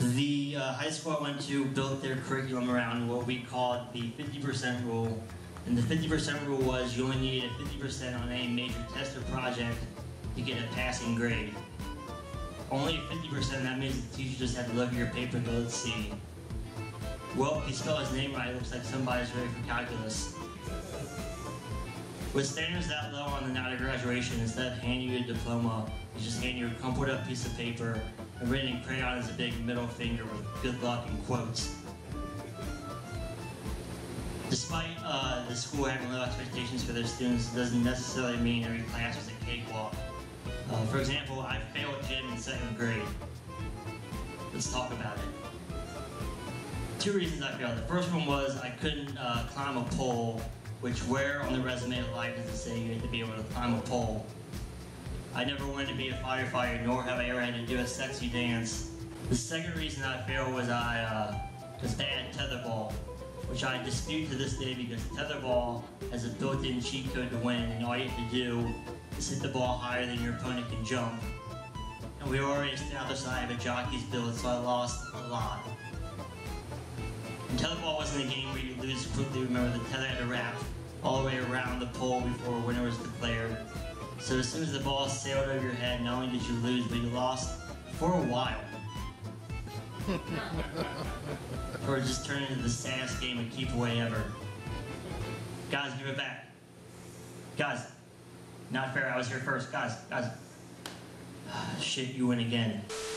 The high school I went to built their curriculum around what we called the 50% rule. And the 50% rule was you only needed a 50% on any major test or project to get a passing grade. Only 50%, that means the teacher just had to look at your paper and go, let's see. Well, if you spell his name right, it looks like somebody's ready for calculus. With standards that low on the night of graduation, instead of handing you a diploma, you just hand you a crumpled up piece of paper and written in crayon as a big middle finger with good luck in quotes. Despite the school having low expectations for their students, it doesn't necessarily mean every class was a cakewalk. For example, I failed gym in 2nd grade. Let's talk about it. 2 reasons I failed. The first one was I couldn't climb a pole, which where on the resume of life does it say you have to be able to climb a pole? I never wanted to be a firefighter, nor have I ever had to do a sexy dance. The second reason I failed was I was bad at tetherball, which I dispute to this day because tetherball has a built-in cheat code to win, and all you have to do is hit the ball higher than your opponent can jump. And we already established that I have a jockey's build, so I lost a lot. And tetherball wasn't a game where you lose quickly. Remember, the tether had to wrap all the way around the pole before a winner was declared. So as soon as the ball sailed over your head, not only did you lose, but you lost for a while. Or it just turned into the saddest game of keep away ever. Guys, give it back. Guys, not fair, I was here first. Guys. Shit, you win again.